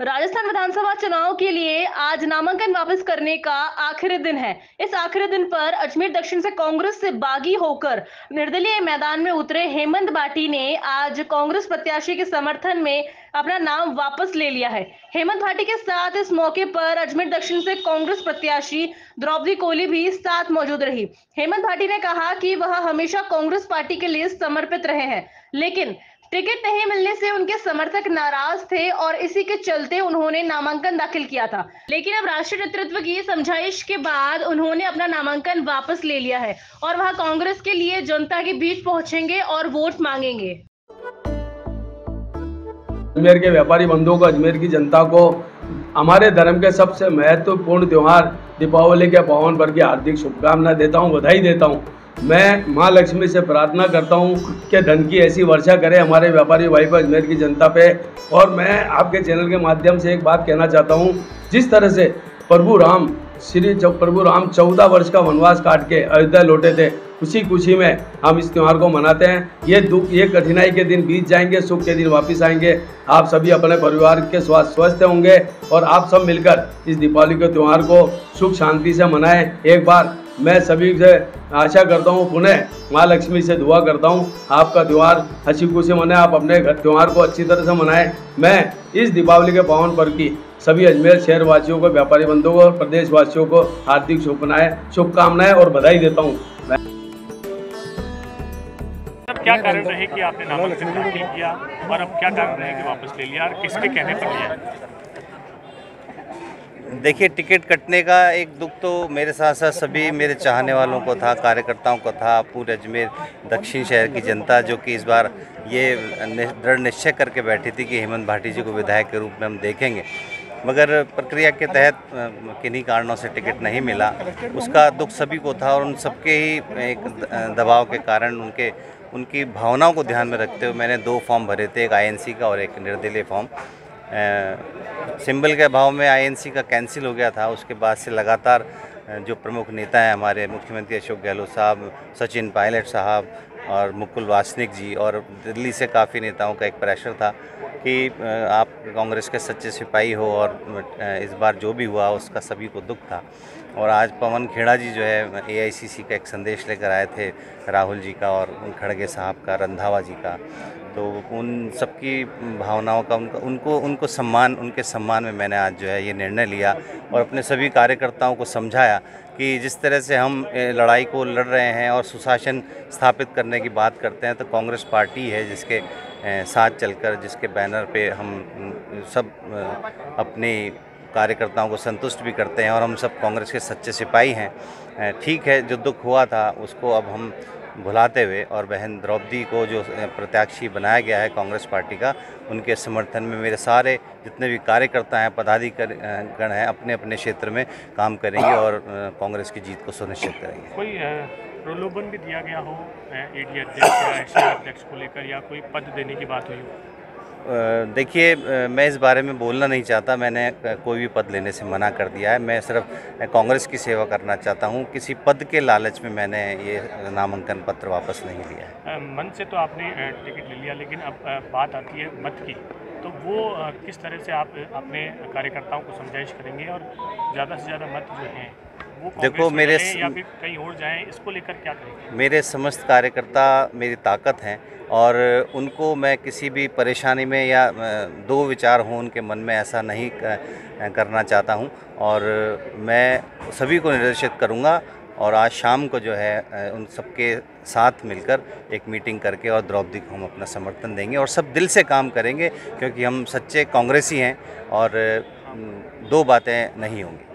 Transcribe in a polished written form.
राजस्थान विधानसभा चुनाव के लिए आज नामांकन वापस करने का आखिरी दिन है। इस आखिरी दिन पर अजमेर दक्षिण से कांग्रेस से बागी होकर निर्दलीय मैदान में उतरे हेमंत भाटी ने आज कांग्रेस प्रत्याशी के समर्थन में अपना नाम वापस ले लिया है। हेमंत भाटी के साथ इस मौके पर अजमेर दक्षिण से कांग्रेस प्रत्याशी द्रौपदी कोली भी साथ मौजूद रही। हेमंत भाटी ने कहा कि वह हमेशा कांग्रेस पार्टी के लिए समर्पित रहे हैं, लेकिन टिकट नहीं मिलने से उनके समर्थक नाराज थे और इसी के चलते उन्होंने नामांकन दाखिल किया था। लेकिन अब राष्ट्रीय नेतृत्व की समझाइश के बाद उन्होंने अपना नामांकन वापस ले लिया है और वह कांग्रेस के लिए जनता के बीच पहुंचेंगे और वोट मांगेंगे। अजमेर के व्यापारी बंधुओं को, अजमेर की जनता को हमारे धर्म के सबसे महत्वपूर्ण त्यौहार दीपावली के पावन पर्व की हार्दिक शुभकामनाएं देता हूं, बधाई देता हूं। मैं मां लक्ष्मी से प्रार्थना करता हूं कि धन की ऐसी वर्षा करे हमारे व्यापारी भाई पर, अजमेर की जनता पे। और मैं आपके चैनल के माध्यम से एक बात कहना चाहता हूं, जिस तरह से प्रभु राम 14 वर्ष का वनवास काट के अयोध्या लौटे थे, उसी खुशी में हम इस त्यौहार को मनाते हैं। ये कठिनाई के दिन बीत जाएंगे, सुख के दिन वापस आएंगे। आप सभी अपने परिवार के स्वस्थ होंगे और आप सब मिलकर इस दीपावली के त्यौहार को सुख शांति से मनाएं। एक बार मैं सभी से आशा करता हूं, पुनः माँ लक्ष्मी से दुआ करता हूं, आपका त्यौहार हंसी खुशी मनाएं, आप अपने त्यौहार को अच्छी तरह से मनाएं। मैं इस दीपावली के पावन पर्व की सभी अजमेर शहर वासियों को, व्यापारी बंधुओं को और प्रदेश वासियों को हार्दिक शुभकामनाएं और बधाई देता हूं। क्या कारण रहे कि आपने नामांकन दाखिल किया और अब क्या कारण रहे कि वापस ले लिया और किसके कहने पर लिया? देखिए, टिकट कटने का एक दुख तो मेरे साथ साथ सभी मेरे चाहने वालों को था, कार्यकर्ताओं को था, पूरे अजमेर दक्षिण शहर की जनता जो कि इस बार ये दृढ़ निश्चय करके बैठी थी कि हेमंत भाटी जी को विधायक के रूप में हम देखेंगे, मगर प्रक्रिया के तहत किन्हीं कारणों से टिकट नहीं मिला। उसका दुख सभी को था और उन सबके ही एक दबाव के कारण उनकी भावनाओं को ध्यान में रखते हुए मैंने 2 फॉर्म भरे थे, एक आईएनसी का और एक निर्दलीय फॉर्म। सिंबल के अभाव में आईएनसी का कैंसिल हो गया था। उसके बाद से लगातार जो प्रमुख नेता हैं हमारे, मुख्यमंत्री अशोक गहलोत साहब, सचिन पायलट साहब और मुकुल वासनिक जी, और दिल्ली से काफ़ी नेताओं का एक प्रेशर था कि आप कांग्रेस के सच्चे सिपाही हो, और इस बार जो भी हुआ उसका सभी को दुख था। और आज पवन खेड़ा जी जो है एआईसीसी का एक संदेश लेकर आए थे, राहुल जी का और खड़गे साहब का, रंधावा जी का, तो उन सबकी भावनाओं का उनके सम्मान में मैंने आज जो है ये निर्णय लिया और अपने सभी कार्यकर्ताओं को समझाया कि जिस तरह से हम लड़ाई को लड़ रहे हैं और सुशासन स्थापित करने की बात करते हैं, तो कांग्रेस पार्टी है जिसके साथ चलकर, जिसके बैनर पे हम सब अपने कार्यकर्ताओं को संतुष्ट भी करते हैं और हम सब कांग्रेस के सच्चे सिपाही हैं। ठीक है, जो दुख हुआ था उसको अब हम भुलाते हुए और बहन द्रौपदी को जो प्रत्याशी बनाया गया है कांग्रेस पार्टी का, उनके समर्थन में मेरे सारे जितने भी कार्यकर्ता हैं, पदाधिकारीगण हैं, अपने अपने क्षेत्र में काम करेंगे और कांग्रेस की जीत को सुनिश्चित करेंगे। कोई प्रलोभन भी दिया गया हो एडी अध्यक्ष या एससी अध्यक्ष को लेकर, या कोई पद देने की बात हुई हो? देखिए, मैं इस बारे में बोलना नहीं चाहता। मैंने कोई भी पद लेने से मना कर दिया है। मैं सिर्फ कांग्रेस की सेवा करना चाहता हूं। किसी पद के लालच में मैंने ये नामांकन पत्र वापस नहीं लिया है। मन से तो आपने टिकट ले लिया, लेकिन अब बात आती है मत की, तो वो किस तरह से आप अपने कार्यकर्ताओं को समझाइश करेंगे और ज़्यादा से ज़्यादा मत जो हैं वो देखो, मेरे या फिर कहीं और जाएं, इसको लेकर क्या करेंगे? मेरे समस्त कार्यकर्ता मेरी ताकत हैं और उनको मैं किसी भी परेशानी में या दो विचार हों उनके मन में, ऐसा नहीं करना चाहता हूं और मैं सभी को निर्देशित करूंगा। और आज शाम को जो है उन सबके साथ मिलकर एक मीटिंग करके और द्रौपदी को हम अपना समर्थन देंगे और सब दिल से काम करेंगे, क्योंकि हम सच्चे कांग्रेसी हैं और 2 बातें नहीं होंगी।